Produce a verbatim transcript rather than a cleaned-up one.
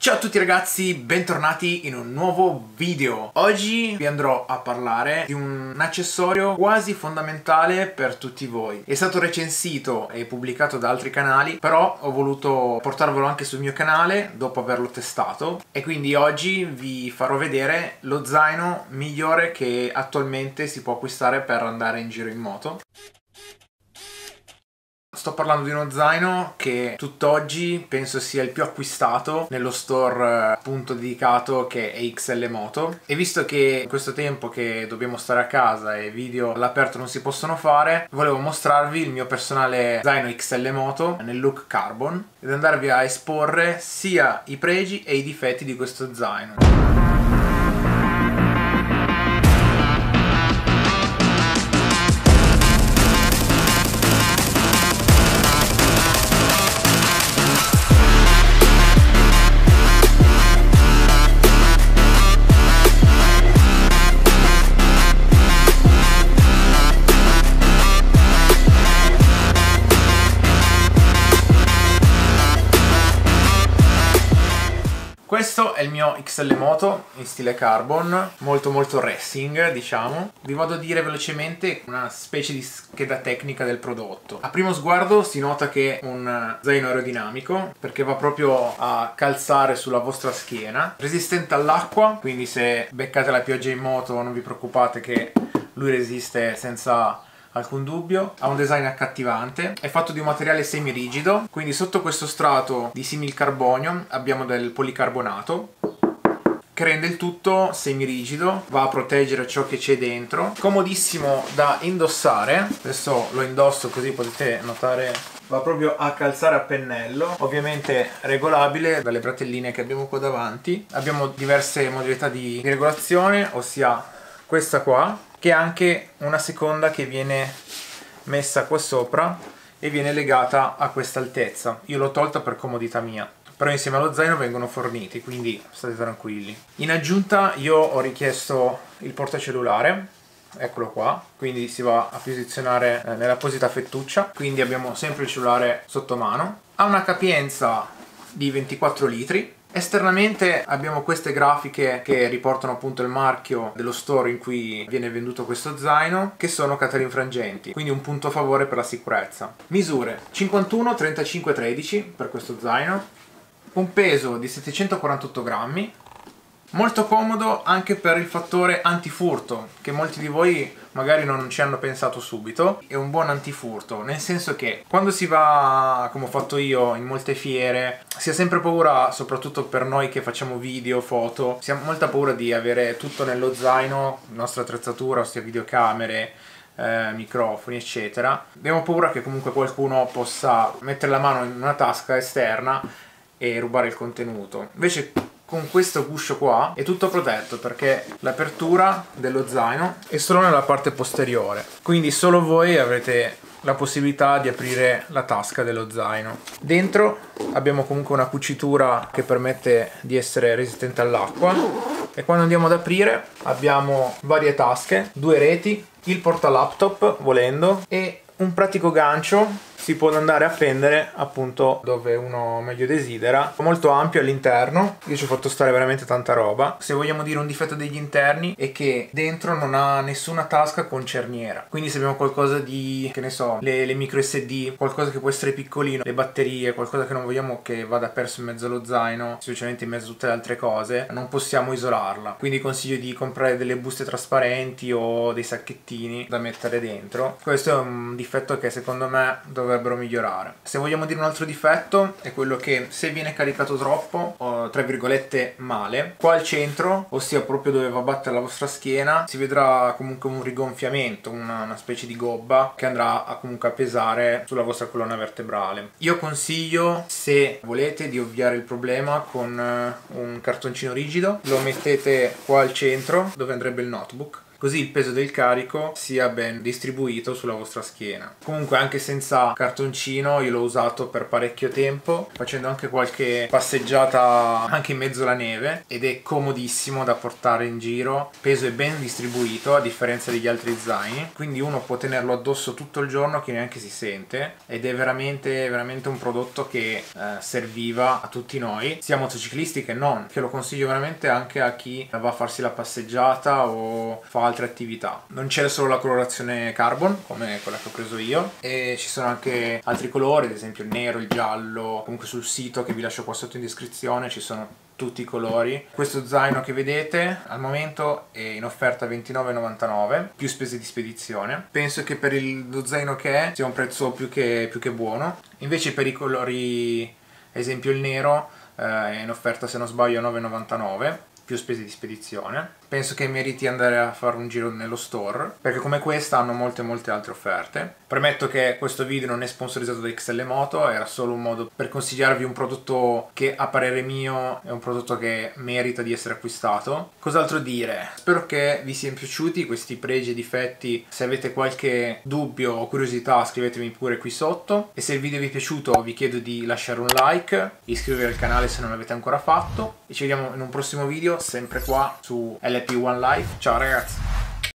Ciao a tutti ragazzi, bentornati in un nuovo video. Oggi vi andrò a parlare di un accessorio quasi fondamentale per tutti voi. È stato recensito e pubblicato da altri canali, però ho voluto portarvelo anche sul mio canale dopo averlo testato, e quindi oggi vi farò vedere lo zaino migliore che attualmente si può acquistare per andare in giro in moto. Sto parlando di uno zaino che tutt'oggi penso sia il più acquistato nello store appunto dedicato, che è X L Moto, e visto che in questo tempo che dobbiamo stare a casa e video all'aperto non si possono fare, volevo mostrarvi il mio personale zaino X L Moto nel look carbon ed andarvi a esporre sia i pregi e i difetti di questo zaino. Questo è il mio X L Moto in stile carbon, molto molto racing diciamo. Vi vado a dire velocemente una specie di scheda tecnica del prodotto. A primo sguardo si nota che è un zaino aerodinamico, perché va proprio a calzare sulla vostra schiena, resistente all'acqua, quindi se beccate la pioggia in moto non vi preoccupate che lui resiste senza alcun dubbio. Ha un design accattivante, è fatto di un materiale semirigido, quindi sotto questo strato di similcarbonio abbiamo del policarbonato che rende il tutto semirigido, va a proteggere ciò che c'è dentro, comodissimo da indossare. Adesso lo indosso così potete notare, va proprio a calzare a pennello, ovviamente regolabile dalle bratelline che abbiamo qua davanti. Abbiamo diverse modalità di regolazione, ossia questa qua, che ha anche una seconda che viene messa qua sopra e viene legata a questa altezza. Io l'ho tolta per comodità mia, però insieme allo zaino vengono forniti, quindi state tranquilli. In aggiunta io ho richiesto il portacellulare, eccolo qua, quindi si va a posizionare nell'apposita fettuccia, quindi abbiamo sempre il cellulare sotto mano. Ha una capienza di ventiquattro litri. Esternamente abbiamo queste grafiche che riportano appunto il marchio dello store in cui viene venduto questo zaino, che sono catarinfrangenti, quindi un punto a favore per la sicurezza. Misure cinquantuno, trentacinque, tredici per questo zaino, un peso di settecentoquarantotto grammi, molto comodo anche per il fattore antifurto, che molti di voi magari non ci hanno pensato subito. È un buon antifurto, nel senso che quando si va, come ho fatto io, in molte fiere, si ha sempre paura, soprattutto per noi che facciamo video, foto, si ha molta paura di avere tutto nello zaino, la nostra attrezzatura, ossia videocamere, eh, microfoni eccetera. Abbiamo paura che comunque qualcuno possa mettere la mano in una tasca esterna e rubare il contenuto. Invece con questo guscio qua è tutto protetto, perché l'apertura dello zaino è solo nella parte posteriore, quindi solo voi avrete la possibilità di aprire la tasca dello zaino. Dentro abbiamo comunque una cucitura che permette di essere resistente all'acqua, e quando andiamo ad aprire abbiamo varie tasche, due reti, il porta laptop volendo e un pratico gancio. Si può andare a appendere appunto dove uno meglio desidera, molto ampio all'interno. Io ci ho fatto stare veramente tanta roba. Se vogliamo dire un difetto degli interni è che dentro non ha nessuna tasca con cerniera, quindi se abbiamo qualcosa di, che ne so, le, le micro S D, qualcosa che può essere piccolino, le batterie, qualcosa che non vogliamo che vada perso in mezzo allo zaino, specialmente in mezzo a tutte le altre cose, non possiamo isolarla, quindi consiglio di comprare delle buste trasparenti o dei sacchettini da mettere dentro. Questo è un difetto che secondo me dovrebbe migliorare. Se vogliamo dire un altro difetto è quello che se viene caricato troppo, o tra virgolette male, qua al centro, ossia proprio dove va a battere la vostra schiena, si vedrà comunque un rigonfiamento, una, una specie di gobba che andrà a comunque a pesare sulla vostra colonna vertebrale. Io consiglio, se volete, di ovviare il problema con un cartoncino rigido, lo mettete qua al centro dove andrebbe il notebook, così il peso del carico sia ben distribuito sulla vostra schiena. Comunque anche senza cartoncino io l'ho usato per parecchio tempo, facendo anche qualche passeggiata anche in mezzo alla neve, ed è comodissimo da portare in giro. Il peso è ben distribuito a differenza degli altri zaini, quindi uno può tenerlo addosso tutto il giorno che neanche si sente, ed è veramente veramente un prodotto che eh, serviva a tutti noi, sia motociclisti che non, che lo consiglio veramente anche a chi va a farsi la passeggiata o fa altre attività. Non c'è solo la colorazione carbon come quella che ho preso io, e ci sono anche altri colori, ad esempio il nero, il giallo. Comunque sul sito, che vi lascio qua sotto in descrizione, ci sono tutti i colori. Questo zaino che vedete al momento è in offerta ventinove e novantanove più spese di spedizione. Penso che per il, lo zaino che è sia un prezzo più che, più che buono. Invece per i colori, ad esempio il nero, eh, è in offerta, se non sbaglio, nove e novantanove più spese di spedizione. Penso che meriti andare a fare un giro nello store, perché come questa hanno molte molte altre offerte. Premetto che questo video non è sponsorizzato da X L Moto, era solo un modo per consigliarvi un prodotto che a parere mio è un prodotto che merita di essere acquistato. Cos'altro dire? Spero che vi siano piaciuti questi pregi e difetti. Se avete qualche dubbio o curiosità scrivetemi pure qui sotto, e se il video vi è piaciuto vi chiedo di lasciare un like, iscrivervi al canale se non l'avete ancora fatto, e ci vediamo in un prossimo video sempre qua su L P One Life. Ciao ragazzi!